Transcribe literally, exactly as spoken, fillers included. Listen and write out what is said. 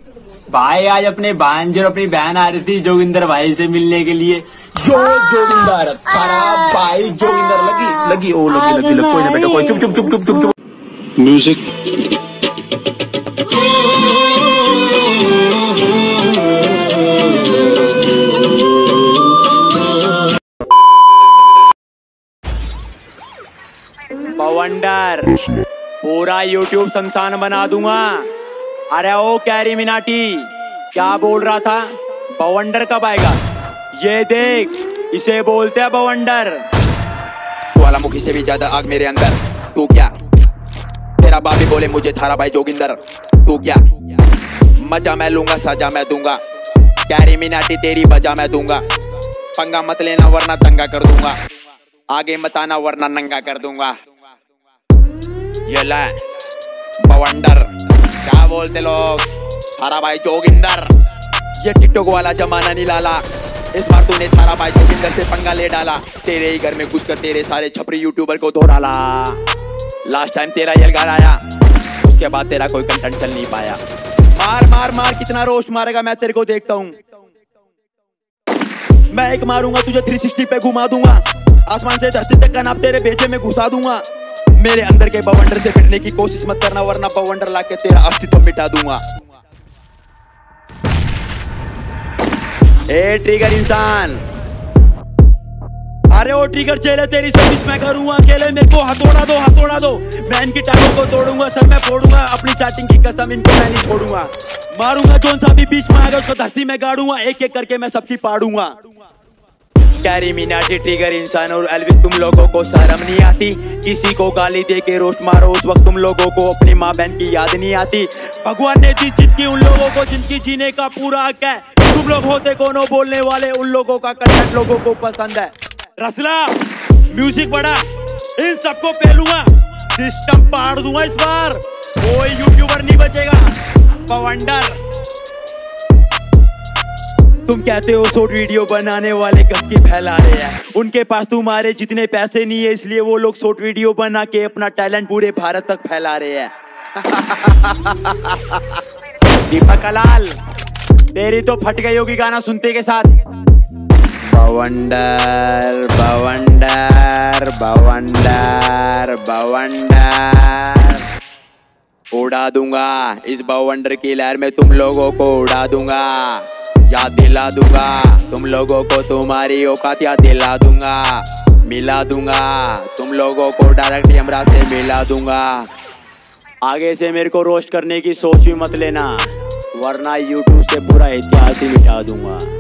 भाई आज अपने भांजे और अपनी बहन आ रही थी जोगिंदर भाई से मिलने के लिए। यो जोगिंदर खराब भाई, जोगिंदर लगी लगी ओ लगी लगी लगी कोई ना बेटा कोई, चुप चुप चुप चुप चुप चुप। म्यूजिक बवंडर पूरा यूट्यूब संसान बना दूंगा। अरे ओ कैरी मिनाटी क्या बोल रहा था? बवंडर कब आएगा? ये देख, इसे बोलते हैं बवंडर। ज्वालामुखी से भी ज्यादा आग मेरे अंदर। तू क्या? तेरा बाप भी बोले मुझे थारा भाई जोगिंदर। तू क्या? मजा मैं लूंगा सजा मैं दूंगा। कैरी मिनाटी तेरी बजा मैं दूंगा। पंगा मत लेना वरना दंगा कर दूंगा। आगे मत आना वरना नंगा कर दूंगा। ये ले बवंडर, क्या बोलते लोग? थारा भाई जोगिंदर। ये टिकटॉक वाला जमाना नहीं लाला। इस बार तूने थारा भाई जोगिंदर से पंगा ले डाला। तेरे ही घर में घुसकर तेरे सारे छपरी यूट्यूबर को धो डाला। लास्ट टाइम तेरा यलगार आया, उसके बाद तेरा कोई कंटेंट चल नहीं पाया। मार मार मार, कितना रोस्ट मारेगा मैं तेरे को देखता हूँ। मैं एक मारूंगा तुझे तीन सौ साठ पे घुमा दूंगा। आसमान से धरती तक का नाप तेरे बेचे में घुसा दूंगा। मेरे अंदर के बवंडर से भिड़ने की कोशिश मत करना वरना बवंडर लाके तेरा अस्तित्व मिटा दूंगा। ए ट्रिगर इंसान, अरे ओ ट्रिगर चेले तेरी सर्विस मैं करूंगा। अकेले मेरे को हथौड़ा दो हथौड़ा दो, मैं इनकी टांगों को तोड़ूंगा, सर मैं फोड़ूंगा। अपनी चाटिंग की कसम इनको मैं नहीं छोड़ूंगा। मारूंगा जोन सा भी बीच में आएगा उसको धरती में गाड़ूंगा। एक एक करके मैं सबकी पाड़ूंगा। कैरी मिनाटी, ट्रिगर इंसान और एल्विस, तुम लोगों को शर्म नहीं आती? किसी को गाली दे के रोस्ट मारो उस वक्त तुम लोगों को अपनी माँ बहन की याद नहीं आती। भगवान ने दी जिंदगी उन लोगों को जिनकी जीने का पूरा हक है। तुम लोग होते कोनो बोलने वाले, उन लोगों का कंटेंट लोगों को पसंद है। रसला म्यूजिक बड़ा, इन सबको पेलूंगा, सिस्टम पाड़ दूंगा। इस बार कोई यूट्यूबर नहीं बचेगा। बवंडर, तुम कहते हो शॉर्ट वीडियो बनाने वाले गंदगी फैला रहे हैं। उनके पास तुम्हारे जितने पैसे नहीं है, इसलिए वो लोग शॉर्ट वीडियो बना के अपना टैलेंट पूरे भारत तक फैला रहे हैं। दीपक कलाल, तेरी तो फट गई होगी गाना सुनते के साथ। बवंडर बवंडर बवंडर बवंडर उड़ा दूंगा। इस बवंडर की लहर में तुम लोगों को उड़ा दूंगा। याद दिला दूंगा तुम लोगों को, तुम्हारी औकात याद दिला दूंगा। मिला दूंगा तुम लोगों को, डायरेक्ट यमराज से मिला दूंगा। आगे से मेरे को रोस्ट करने की सोच भी मत लेना वरना यूट्यूब से पूरा इतिहास ही मिटा दूंगा।